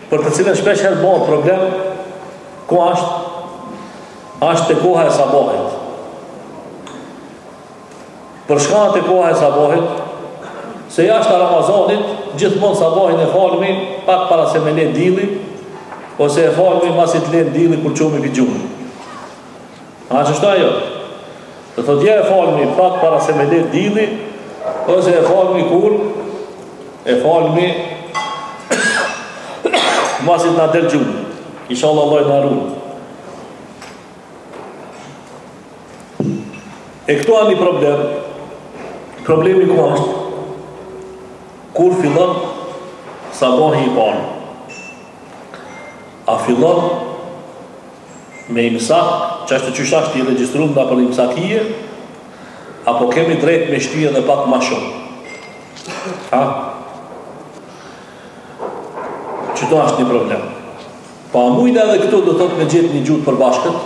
për të cilën shpesh herë bëhet problem, ku është te koha e sabahit. Për shkak të koha e sabahit, se jashtë Ramazanit, gjithmonë sabahin e falmi pak para se me le dilli, ose e falmi masi të le dilli kur qumi për gjumë. A që shta jo? Dhe thot ja e falmi pak para se me le dilli, ose e falmi kur? E falmi masi të nga del gjumë. Inshallah Allah i naru. E këtu a një problem. Problemi ku është? Kur fillon sabahi i parë? A fillon me imsak, që është të qyshashtë i regjistruar nga për imsakije, apo kemi drejt me shtyje dhe pak ma shumë? Ha? Qëto është një problem. Pa mujnë edhe këtu do thot me gjithë një gjutë për bashkët?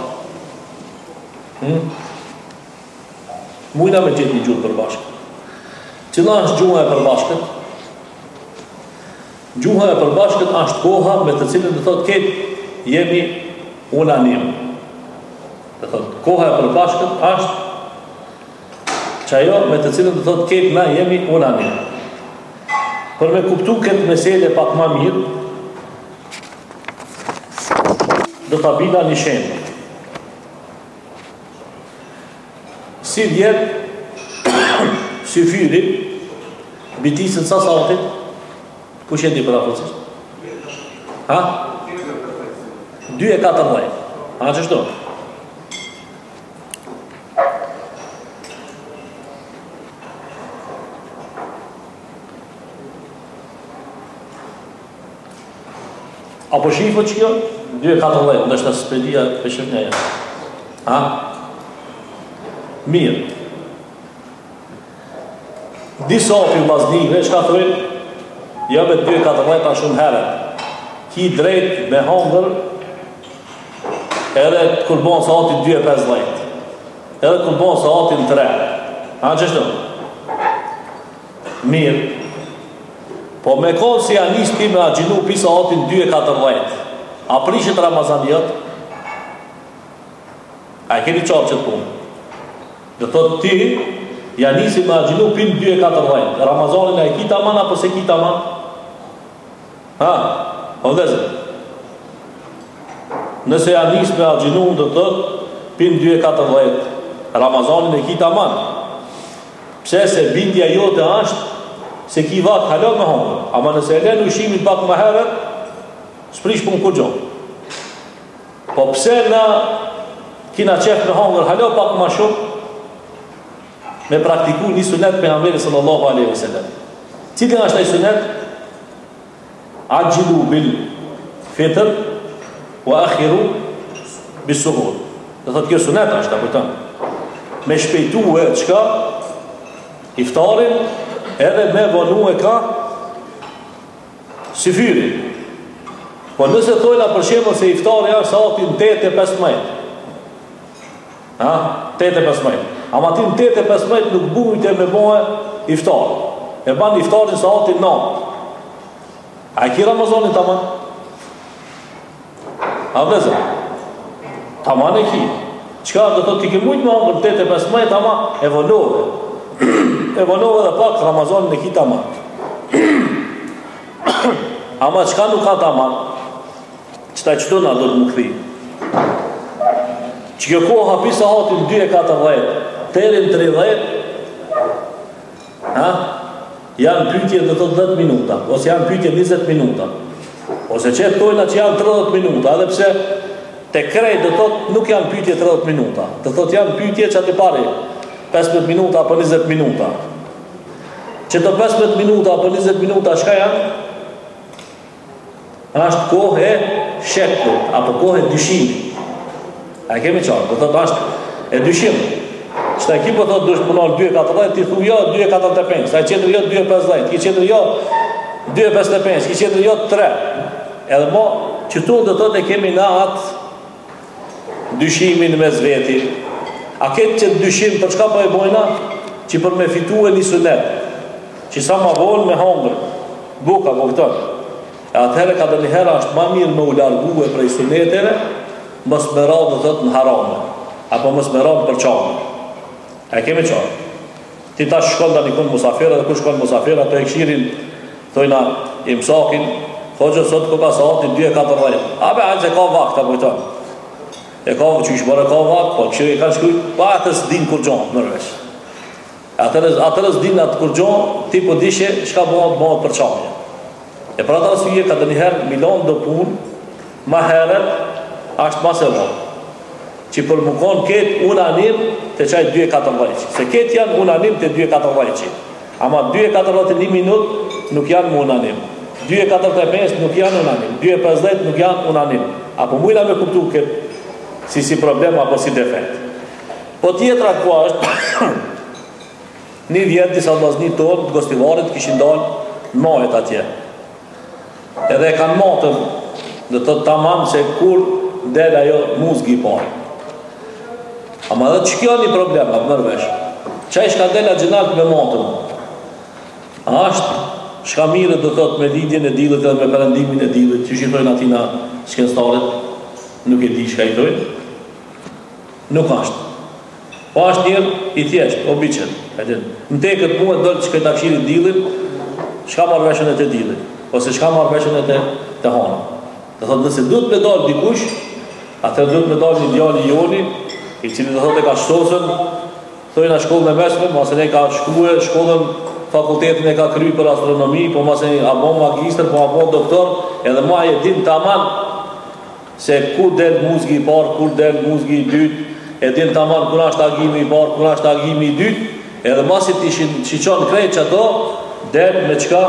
Mujna me gjithë një gjutë për bashkët. Cila është gjuha e për bashkët? Gjuha e për bashkët është koha me të cilën do thot ketë jemi unanim. Do thot koha e për bashkët është që ajo me të cilën do thot ketë na jemi unanim. Për me kuptu këtë mesele pak ma mirë, do të bina një shemë. Si vjetë si fyri bitisën sa salatit? Kush e di për afrësisht? Ha? 2:14. Ha që shto? Apo shifo që kjo? 2:14, ndështë të spedia për shëfnjaja. Ha? Mirë. Disa filmaznive, shka thërin, jo me 2:14 a shumë herët. Ki drejt me hangër, edhe kur bon sa atin 2:15. Edhe kur bon sa atin 3. Ha, qështu? Mirë. Po me konë si anis ti me a gjinu pisa atin 2:14. A prishet Ramazanijat? A e keni qarë qëtë punë? Dhe thot ti, ja nisi me a gjinu pin 2:14. Ramazanin e kita man apo se kita man? Ha? O dhezë. Nëse ja nisi me a gjinu dhe thot pin 2:14. Ramazanin e kita man. Pse se bindja jote është se ki vatë halot me hongër. Ama nëse e len ushimin pak më herët, s'prish pun kur gjohë. Po pse na kina qef me hongër halot pak më shumë, me praktiku një sunet me Muhamedit sallallahu alaihi wasallam. Cilën është ai sunet? Ajilu bil fitr wa akhiru bis suhur. Do thotë kjo sunet është apo ta? Me shpejtue çka? Iftarin edhe me vonu e ka si fyri. Po nëse thojna për shembull se iftari është sahatin 8:15. Ha? 8:15. Ama ti në 8:15 nuk bujt e me bëhe iftar. E ban iftarin sa atin 9. A e ki Ramazanin taman? A vëzër? Taman e ki. Qka do të ti ke mujt me hangër 8:15, ama e vëllove. E vëllove dhe pak Ramazanin e ki taman. Ama qka nuk ka taman? Qëta qëto nga do të më këthi? Që kjo koha pisa atin 2:14, terin 30, ha? Janë pyetje dhe të 10 minuta, ose janë pyetje 20 minuta, ose që tojna që janë 30 minuta, edhe pse te krejt dhe thot nuk janë pyetje 30 minuta, dhe thot janë pyetje që ati pari 15 minuta apo 20 minuta. Që të 15 minuta apo 20 minuta shka janë? Ashtë kohë e shekut, apo kohë e dyshimi. A kemi qarë, dhe thot ashtë e dyshimi. Qëta e ki po thot dush punon 2:14, ti thu jo 2:45, sa e qetër jo 2:15, ki qetër jo 2:55, ki qetër jo 3. Edhe mo, që tu dhe thot e kemi na atë dyshimin me zveti. A ketë që dyshim për çka po e bojna? Që për me fitu e një sunet, që sa ma volë me hongër, buka, po këtër. atëherë ka dhe njëherë është ma mirë me u largue prej suneteve, mos me ra dhe thot në harame, apo mos me ra në përqame. E kemi qarë. Ti ta shkon da nikon musafira, dhe ku shkon musafira, të e këshirin, thojna imsakin, hoqë sot ku ka saati 2:40. Abe, hajtë se ka vakt, apo i tonë. E ka që ishbore ka vakt, po këshirë i kanë shkujt, pa atës din kur gjonë, nërvesh. Atërës din atë kur gjonë, ti po dishe, shka bëhat përqamje. E pra ta suje ka dhe njëherë milon do punë, ma heret, ashtë ma se vërë. Që për më konë ketë unanim të qaj 2:40. Se ketë janë unanim të 2:40. Ama 2:40 një minut nuk janë më unanim. 2:45 nuk janë unanim. 2:50 nuk janë unanim. Apo mujna me kuptu këtë si problem apo si defekt. Po tjetra kua është një vjetë disa vllazni tonë të gostivarit kishin dalë në majet atje. Edhe e kanë matën dhe të tamam se kur del ajo muzgi i parë. Ama dhe që kjo një problem, apë mërvesh. Qaj shka del a gjenalt me matën? Ashtë shka mire dhe thot me lidjen e dilët edhe me përëndimin e dilët, që shqithojnë atina shkenstarit, nuk e di shka i thojnë. Nuk ashtë. Po ashtë njërë i thjesht, obiqen. Në te këtë muë e dërë që këtë akshirit dilën, shka marrë veshën e të dilën, ose shka marrë veshën e të hanë. Dhe thot nëse dhëtë me dalë dikush, atër dhëtë me dalë një djali joni, i cili dhe thot e ka shtosën, thojnë a shkollën e mesme, masën e ka shkruhe, shkollën fakultetin e ka kry për astronomi, po masën e a bon magister, po a bon doktor, edhe ma e din të aman se kur del muzgi i parë, kur del muzgi i dytë, e din të aman kur ashtë agimi i parë, kur ashtë agimi i dytë, edhe masit i shiqon krejt që ato, del me qka?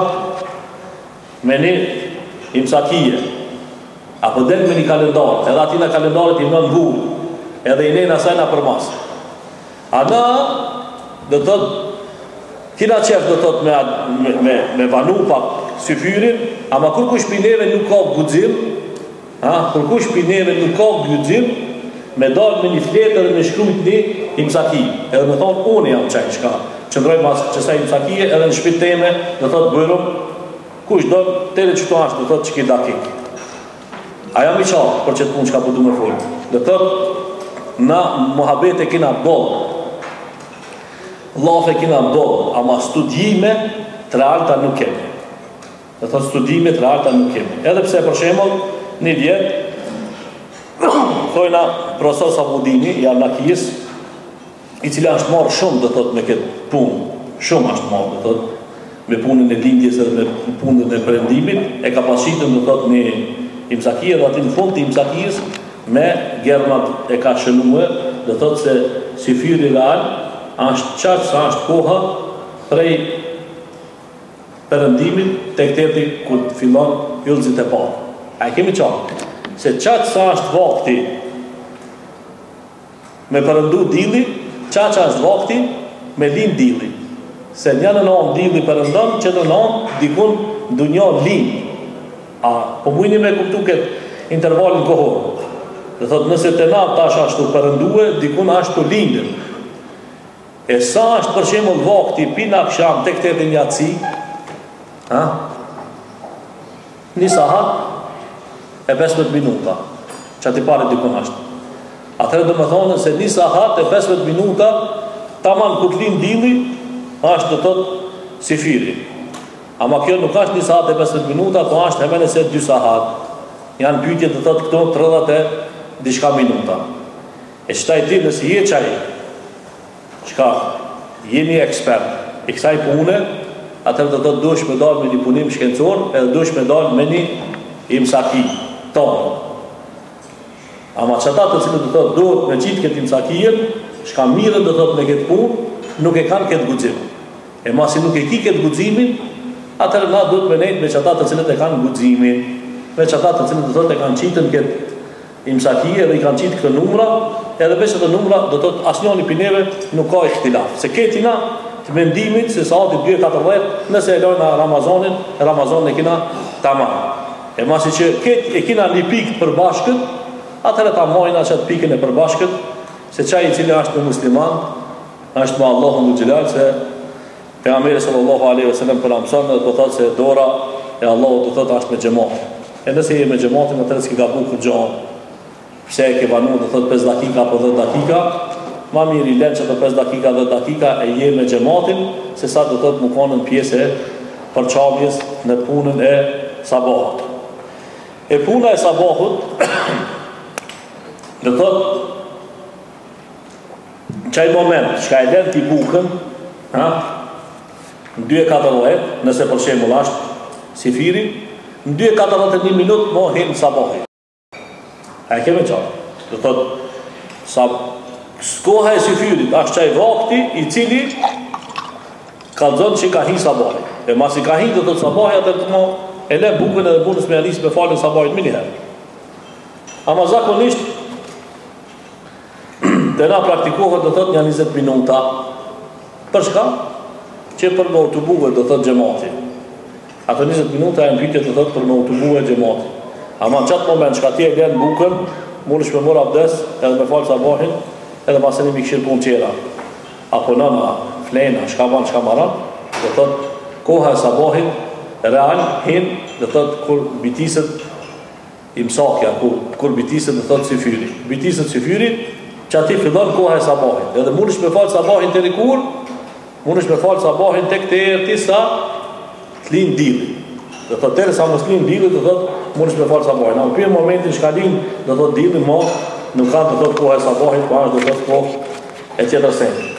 Me një imsakije, apo del me një kalendar, edhe atina kalendarit i nën vullë, edhe i nejnë asajna për masë. A na, dhe tët, kina qef dhe tët me vanu pak syfyrin, ama kur kush pineve nuk ka gudzim, kur kush pineve nuk ka gudzim, me dalë me një fletë edhe me shkrujt një imsaki, edhe me thonë, unë jam qaj shka, qëndroj mas qësa imsakije, edhe në shpit teme, dhe tët bërëm, kush do, tere që të ashtë, dhe tët që ki dakik. A jam i qarë, për që të punë që ka përdu me folë. Dhe tët, na muhabete kina bolë, lafe kina bolë, ama studime të realta nuk kemi. Dhe thot studime të realta nuk kemi. Edhe pse për shembull një vjetë, thojna profesor Sabudini, i Arnakijës, i cili është marrë shumë dhe thot me këtë punë, shumë është marrë dhe thot, me punën e lindjes edhe me punën e perëndimit, e ka pasqitën dhe thot një imsakije, dhe ati në fund të imsakijës, me Gernat e ka shënue, dhe thot se si fyri real, është qatë sa është koha prej përëndimin të këteti kur të fillon yllëzit e parë. A e kemi qatë? Se qatë sa është vakti me përëndu dili, qatë është vakti me lind dili. Se një në nëmë dili përëndon, që në nëmë dikun dunjon lind. Po mujni me kuptu këtë intervalin kohorë. Dhe thot nëse të natë tash ashtu përëndue, dikun ashtu lindën. E sa është për shembull vakti pina akşam tek të një atësi, një sahat e 15 minuta, që ati pare dikun ashtu. Atëherë do më thonë se një sahat e 15 minuta, taman kur të lind dilli, është të thot si fyri. Ama kjo nuk është një sahat e 15 minuta, po është hemen e se 2 sahat. Janë pyetje të thot këto 30 e diçka minuta. E qëtaj ti nësi je qaj, qka jeni ekspert i kësaj pune, atër të të dush me dalë me një punim shkencor, edhe dush me dalë me një imsaki tonë. Ama qëta të cilë të thotë duhet me qitë këtë imsakijen, shka mire të thotë me këtë punë, nuk e kanë këtë guxim. E masi nuk e ki këtë guximin, atër na duhet me nejtë me qëta të cilët e kanë guximin, me qëta të cilët të thotë e kanë qitën këtë imsakije dhe i kanë qitë këtë numra, edhe besë të numra do të thotë asnjoni pineve nuk ka ihtilaf. Se ketina të mendimit se saati 2:40 nëse e lojnë Ramazanin e kina tamam. E masi që e kina një pikë të përbashkët, atëherë ta mojna që atë pikën e përbashkët, se qaj i cili është me musliman, është me Allahun u Xhelal, se pejgamberi sallallahu alaihi wasallam për amson dhe po thotë se dora e Allahu do thotë është me xhamat. E nëse je me xhamatin atëherë s'ke gabu kur gjao. Pse e ke vanu do thotë 5 dakika apo 10 dakika, ma mirë i lën që të 5 dakika 10 dakika e je me xhamatin se sa do thotë më kanë në pjesë e përçavjes në punën e sabahut. E puna e sabahut do thotë çaj moment, çka e lën ti bukën, ha? Në 2:40, nëse për shembull është sifiri, në 2:41 minutë mo hin sabahi. A e kemi qartë? Do thotë koha e sifirit është çaj vakti i cili kallzon që ka hi sabahi. E masi ka hi do thotë sabahi atë të mo e lën bukën edhe punës me anis me falën sabahit më një herë. Ama zakonisht dhe na praktikohet do thotë një 20 minuta. Për shka? Që për me u buve do thotë xhamati. Ato 20 minuta e mbytje do thotë për me u buve xhamati. Ama në qatë moment që ka ti e lën bukën, mund është me mor abdes edhe me falë sabahin edhe paseni mi këshirë punë qera. Apo nëna, flena, shka ban, shka maran, do thotë koha e sabahin real hin do thotë kur bitiset imsakja, kur bitiset do thotë sifiri. Bitiset sifiri që ati fillon koha e sabahin. Edhe mund është me falë sabahin të rikur, mund është me falë sabahin të këtë erti sa të linë dili. Dhe të tërë sa mos linë dili, dhe thotë mund është me falë sabahin. Në përë momentin shka linë, dhe thotë dili, ma nuk ka dhe thotë koha e sabahin, pa është dhe thotë kohë e tjetër senjë.